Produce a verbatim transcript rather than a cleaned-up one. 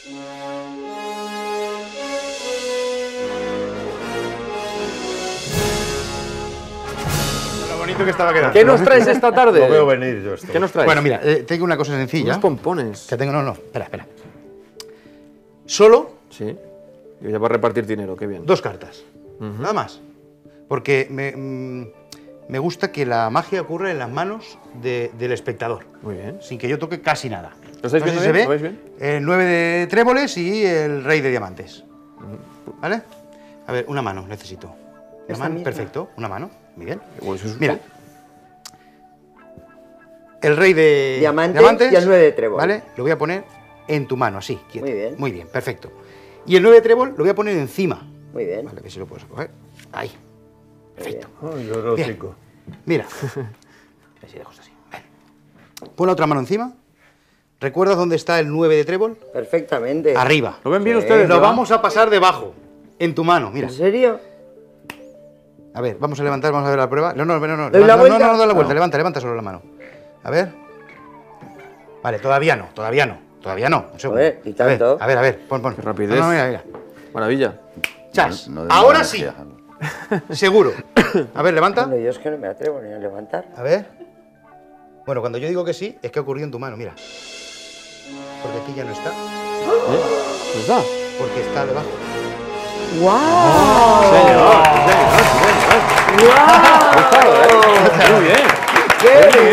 Lo bonito que estaba quedando. ¿Qué nos traes esta tarde? Lo veo venir yo esto. ¿Qué nos traes? Bueno, mira, eh, tengo una cosa sencilla. Unos pompones. Que tengo, no, no, espera, espera. Solo Sí. Y ya va a repartir dinero, qué bien. dos cartas. Nada más. Porque me, mm, me gusta que la magia ocurra en las manos de- del espectador. Muy bien. Sin que yo toque casi nada. ¿Lo estáis No sé viendo si se bien? ve. ¿Lo veis bien? El nueve de tréboles y el rey de diamantes. ¿Vale? A ver, una mano necesito. Una Esta mano, misma. perfecto. Una mano, muy bien. Pues eso es- Mira. El rey de Diamantes y el nueve de trébol. ¿Vale? Lo voy a poner en tu mano, así, quieto. Muy bien. Muy bien, perfecto. Y el nueve de trébol lo voy a poner encima. Muy bien. Vale, a ver si lo puedes coger. Ahí. Perfecto. Ay, lo erótico. Mira. A ver si dejo esto así. Ven. Pon la otra mano encima. ¿Recuerdas dónde está el nueve de trébol? Perfectamente. Arriba. ¿Lo ven bien Sí. ustedes? Lo verdad? vamos a pasar debajo. En tu mano, mira. ¿En serio? A ver, vamos a levantar, vamos a ver la prueba. No, no, no, no. ¿Doy la no, vuelta? no, no, no, da la vuelta. No. Levanta, levanta solo la mano. A ver. Vale, todavía no, todavía no. Todavía no. Un segundo. Joder, ¿y tanto? A ver, a ver, a ver, pon, pon. Qué rapidez. No, no, mira, mira. Maravilla. Chas. No- no de Ahora mala sí. energía. Seguro. A ver, levanta. Bueno, yo es que no me atrevo ni a levantar. A ver. Bueno, cuando yo digo que sí, es que ha ocurrido en tu mano, mira. Porque aquí ya no está, ¿Eh? ¿Dónde está? porque está debajo. ¡Guau! Señor, señor, señor. ¡Guau! Ha gustado, ¿eh? Muy bien. ¡Qué